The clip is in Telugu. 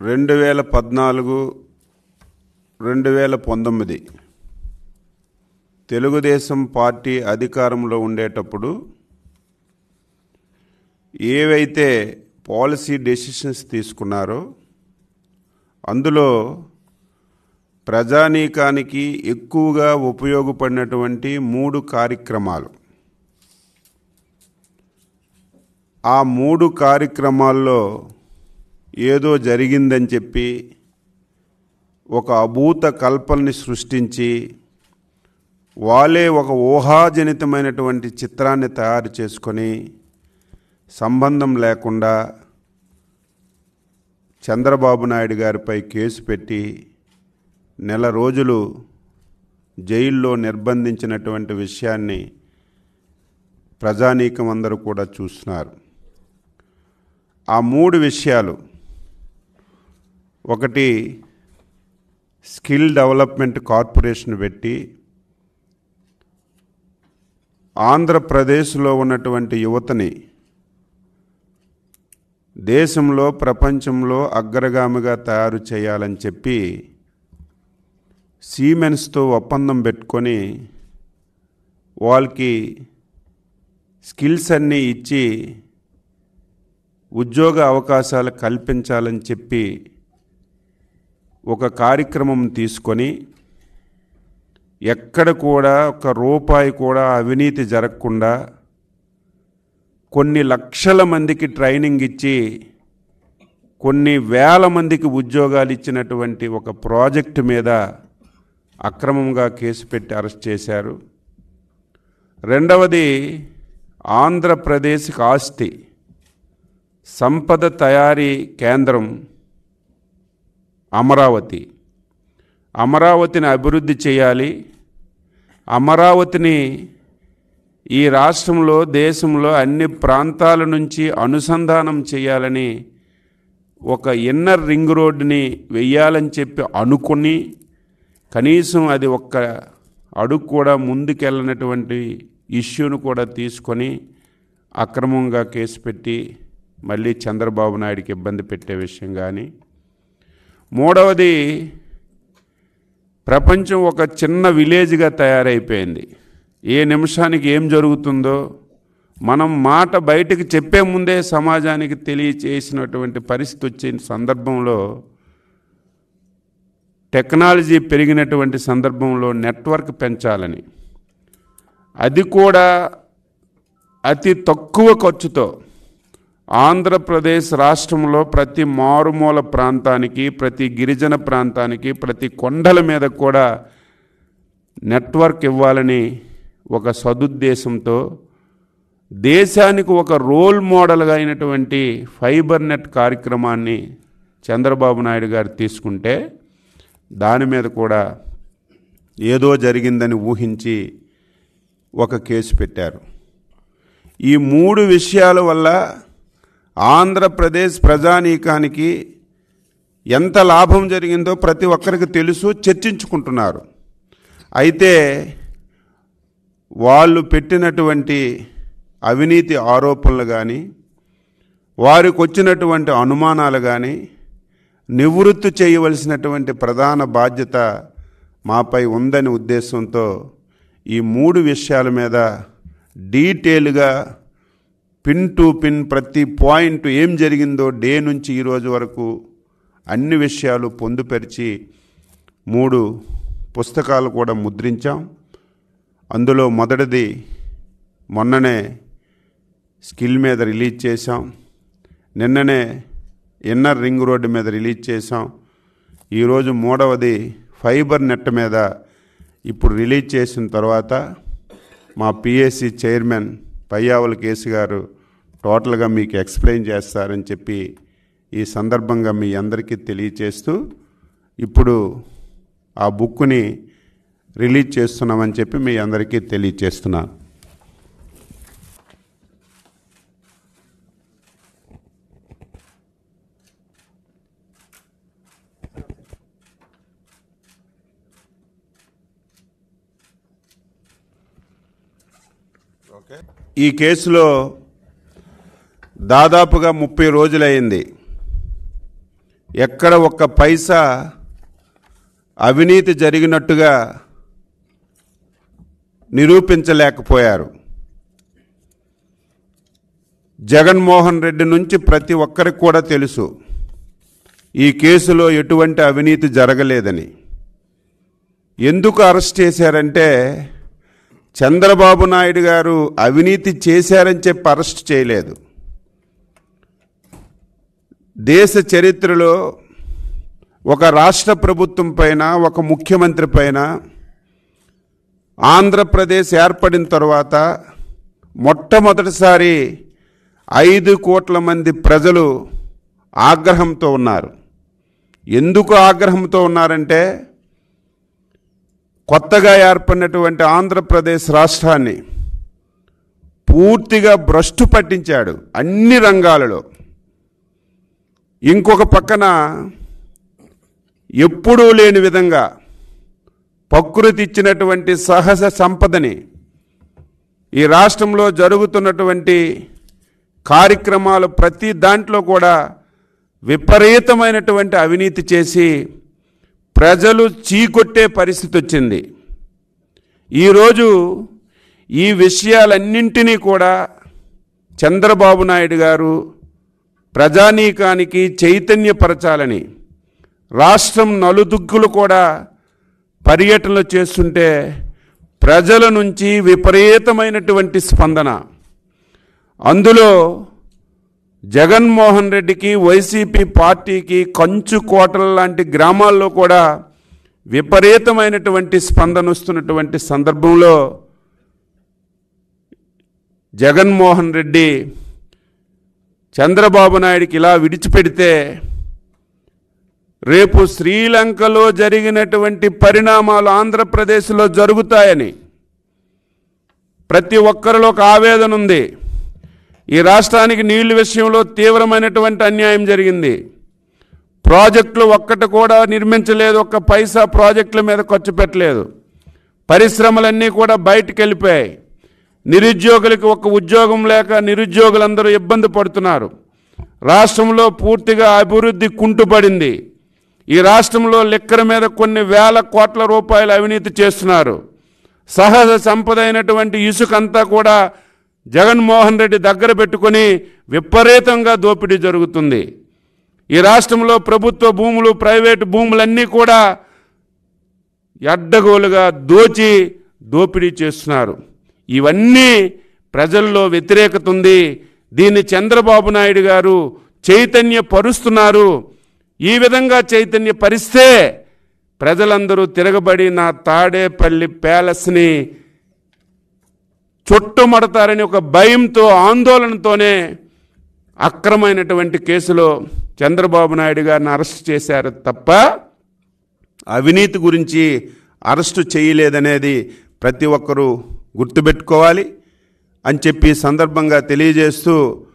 2014, 2019 తెలుగుదేశం పార్టీ అధికారంలో ఉండేటప్పుడు ఏవైతే పాలసీ డెసిషన్స్ తీసుకున్నారో అందులో ప్రజానీకానికి ఎక్కువగా ఉపయోగపడినటువంటి 3 కార్యక్రమాలు. ఆ 3 కార్యక్రమాల్లో ఏదో జరిగిందని చెప్పి ఒక అభూత కల్పనని సృష్టించి వాళ్ళే ఒక ఊహాజనితమైనటువంటి చిత్రాన్ని తయారు చేసుకొని సంబంధం లేకుండా చంద్రబాబు నాయుడు గారిపై కేసు పెట్టి నెల రోజులు జైల్లో నిర్బంధించినటువంటి విషయాన్ని ప్రజానీకం అందరూ కూడా చూస్తున్నారు. ఆ 3 విషయాలు, ఒకటి స్కిల్ డెవలప్మెంట్ కార్పొరేషన్ పెట్టి ఆంధ్రప్రదేశ్లో ఉన్నటువంటి యువతని దేశంలో ప్రపంచంలో అగ్రగామిగా తయారు చేయాలని చెప్పి సిమెన్స్తో ఒప్పందం పెట్టుకొని వాళ్ళకి స్కిల్స్ అన్నీ ఇచ్చి ఉద్యోగ అవకాశాలు కల్పించాలని చెప్పి ఒక కార్యక్రమం తీసుకొని ఎక్కడ కూడా ఒక రూపాయి కూడా అవినీతి జరగకుండా కొన్ని లక్షల మందికి ట్రైనింగ్ ఇచ్చి కొన్ని వేల మందికి ఉద్యోగాలు ఇచ్చినటువంటి ఒక ప్రాజెక్టు మీద అక్రమంగా కేసు పెట్టి అరెస్ట్ చేశారు. రెండవది, ఆంధ్రప్రదేశ్కి ఆస్తి సంపద తయారీ కేంద్రం అమరావతిని అభివృద్ధి చేయాలి, అమరావతిని ఈ రాష్ట్రంలో దేశంలో అన్ని ప్రాంతాల నుంచి అనుసంధానం చేయాలని ఒక ఇన్నర్ రింగ్ రోడ్డుని వెయ్యాలని చెప్పి అనుకుని కనీసం అది ఒక్క అడుగు కూడా ముందుకెళ్ళనటువంటి ఇష్యూను కూడా తీసుకొని అక్రమంగా కేసు పెట్టి మళ్ళీ చంద్రబాబు నాయుడికి ఇబ్బంది పెట్టే విషయం కానీ, మూడవది, ప్రపంచం ఒక చిన్న విలేజ్గా తయారైపోయింది. ఏ నిమిషానికి ఏం జరుగుతుందో మనం మాట బయటకు చెప్పే ముందే సమాజానికి తెలియచేసినటువంటి పరిస్థితి వచ్చిన సందర్భంలో, టెక్నాలజీ పెరిగినటువంటి సందర్భంలో నెట్వర్క్ పెంచాలని, అది కూడా అతి తక్కువ ఖర్చుతో ఆంధ్రప్రదేశ్ రాష్ట్రంలో ప్రతి మారుమూల ప్రాంతానికి, ప్రతి గిరిజన ప్రాంతానికి, ప్రతి కొండల మీద కూడా నెట్వర్క్ ఇవ్వాలని ఒక సదుద్దేశంతో దేశానికి ఒక రోల్ మోడల్గా అయినటువంటి ఫైబర్ నెట్ కార్యక్రమాన్ని చంద్రబాబు నాయుడు గారు తీసుకుంటే దాని మీద కూడా ఏదో జరిగిందని ఊహించి ఒక కేసు పెట్టారు. ఈ 3 విషయాల వల్ల ఆంధ్రప్రదేశ్ ప్రజానీకానికి ఎంత లాభం జరిగిందో ప్రతి ఒక్కరికి తెలుసు, చర్చించుకుంటున్నారు. అయితే వాళ్ళు పెట్టినటువంటి అవినీతి ఆరోపణలు కానీ, వారికి వచ్చినటువంటి అనుమానాలు కానీ నివృత్తి చేయవలసినటువంటి ప్రధాన బాధ్యత మాపై ఉందని ఉద్దేశంతో ఈ 3 విషయాల మీద డీటెయిల్గా పిన్ టు పిన్ ప్రతి పాయింట్ ఏం జరిగిందో డే నుంచి ఈరోజు వరకు అన్ని విషయాలు పొందుపరిచి 3 పుస్తకాలు కూడా ముద్రించాం. అందులో మొదటిది మొన్ననే స్కిల్ మీద రిలీజ్ చేశాం, నిన్ననే ఇన్నర్ రింగ్ రోడ్డు మీద రిలీజ్ చేశాం. ఈరోజు మూడవది ఫైబర్ నెట్ మీద ఇప్పుడు రిలీజ్ చేసిన తర్వాత మా పిఎస్సి చైర్మన్ పయ్యావుల కేసు గారు టోటల్గా మీకు ఎక్స్ప్లెయిన్ చేస్తారని చెప్పి ఈ సందర్భంగా మీ అందరికీ తెలియచేస్తూ ఇప్పుడు ఆ బుక్ని రిలీజ్ చేస్తున్నామని చెప్పి మీ అందరికీ తెలియచేస్తున్నాను. ఈ కేసులో దాదాపుగా 30 రోజులైంది. ఎక్కడ ఒక్క పైసా అవినీతి జరిగినట్టుగా నిరూపించలేకపోయారు. జగన్మోహన్ రెడ్డి నుంచి ప్రతి ఒక్కరికి కూడా తెలుసు ఈ కేసులో ఎటువంటి అవినీతి జరగలేదని. ఎందుకు అరెస్ట్ చేశారంటే చంద్రబాబు నాయుడు గారు అవినీతి చేశారని చెప్పి అరెస్ట్ చేయలేదు. దేశ చరిత్రలో ఒక రాష్ట్ర ప్రభుత్వం పైన, ఒక ముఖ్యమంత్రి పైన ఆంధ్రప్రదేశ్ ఏర్పడిన తర్వాత మొట్టమొదటిసారి 5 కోట్ల మంది ప్రజలు ఆగ్రహంతో ఉన్నారు. ఎందుకు ఆగ్రహంతో ఉన్నారంటే కొత్తగా ఏర్పడినటువంటి ఆంధ్రప్రదేశ్ రాష్ట్రాన్ని పూర్తిగా భ్రష్టు పట్టించాడు అన్ని రంగాలలో. ఇంకొక పక్కన ఎప్పుడూ లేని విధంగా ప్రకృతి ఇచ్చినటువంటి సహజ సంపదని, ఈ రాష్ట్రంలో జరుగుతున్నటువంటి కార్యక్రమాలు ప్రతి దాంట్లో కూడా విపరీతమైనటువంటి అవినీతి చేసి ప్రజలు చీకొట్టే పరిస్థితి వచ్చింది. ఈరోజు ఈ విషయాలన్నింటినీ కూడా చంద్రబాబు నాయుడు గారు ప్రజానీకానికి చైతన్యపరచాలని రాష్ట్రం నలుదిక్కులు కూడా పర్యటనలు చేస్తుంటే ప్రజల నుంచి విపరీతమైనటువంటి స్పందన. అందులో జగన్మోహన్ రెడ్డికి, వైసీపీ పార్టీకి కంచుకోటల లాంటి గ్రామాల్లో కూడా విపరీతమైనటువంటి స్పందన వస్తున్నటువంటి సందర్భంలో జగన్మోహన్ రెడ్డి చంద్రబాబు నాయుడికి ఇలా విడిచిపెడితే రేపు శ్రీలంకలో జరిగినటువంటి పరిణామాలు ఆంధ్రప్రదేశ్లో జరుగుతాయని ప్రతి ఒక్కరిలో ఒక ఆవేదన ఉంది. ఈ రాష్ట్రానికి నీళ్ల విషయంలో తీవ్రమైనటువంటి అన్యాయం జరిగింది. ప్రాజెక్టులు ఒక్కటి కూడా నిర్మించలేదు, ఒక్క పైసా ప్రాజెక్టుల మీద ఖర్చు పెట్టలేదు. పరిశ్రమలన్నీ కూడా బయటికి వెళ్ళిపోయాయి. నిరుద్యోగులకు ఒక ఉద్యోగం లేక నిరుద్యోగులందరూ ఇబ్బంది పడుతున్నారు. రాష్ట్రంలో పూర్తిగా అభివృద్ధి కుంటుపడింది. ఈ రాష్ట్రంలో లిక్కర్ మీద కొన్ని వేల కోట్ల రూపాయలు అవినీతి చేస్తున్నారు. సహజ సంపద అయినటువంటి ఇసుకంతా కూడా జగన్మోహన్ రెడ్డి దగ్గర పెట్టుకొని విపరీతంగా దోపిడీ జరుగుతుంది. ఈ రాష్ట్రంలో ప్రభుత్వ భూములు, ప్రైవేటు భూములన్నీ కూడా అడ్డగోలుగా దోపిడీ చేస్తున్నారు. ఇవన్నీ ప్రజల్లో వ్యతిరేకత ఉంది. దీన్ని చంద్రబాబు నాయుడు గారు చైతన్యపరుస్తున్నారు. ఈ విధంగా చైతన్యపరిస్తే ప్రజలందరూ తిరగబడి నా తాడేపల్లి ప్యాలెస్ని చుట్టుముడతారని ఒక భయంతో, ఆందోళనతోనే అక్రమైనటువంటి కేసులో చంద్రబాబు నాయుడు గారిని అరెస్ట్ చేశారు తప్ప అవినీతి గురించి అరెస్టు చేయలేదనేది ప్రతి ఒక్కరూ గుర్తుపెట్టుకోవాలి అని చెప్పి సందర్భంగా తెలియజేస్తూ